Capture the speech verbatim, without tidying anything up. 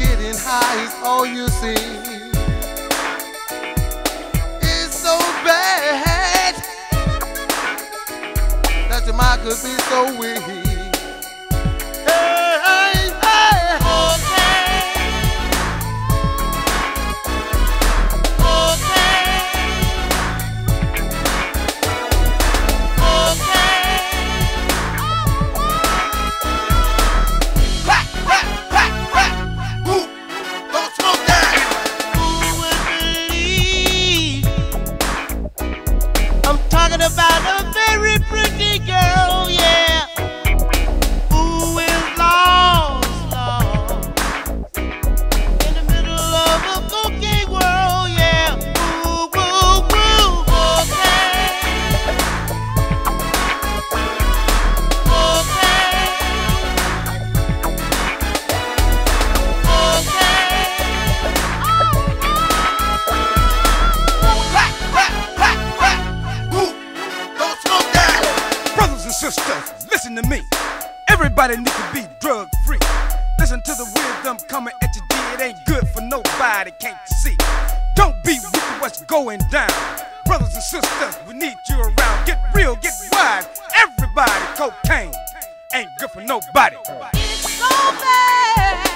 getting high is all you see. It's so bad that your mind could be so weak. About a very pretty girl, yeah, who is lost, lost in the middle of a cocaine world, yeah. Woo, woo, woo, cocaine, Sisters, listen to me. Everybody needs to be drug free. Listen to the wisdom coming at you, G. It ain't good for nobody, can't you see? Don't be with what's going down. Brothers and sisters, we need you around. Get real, get wide. Everybody, cocaine ain't good for nobody. It's so bad.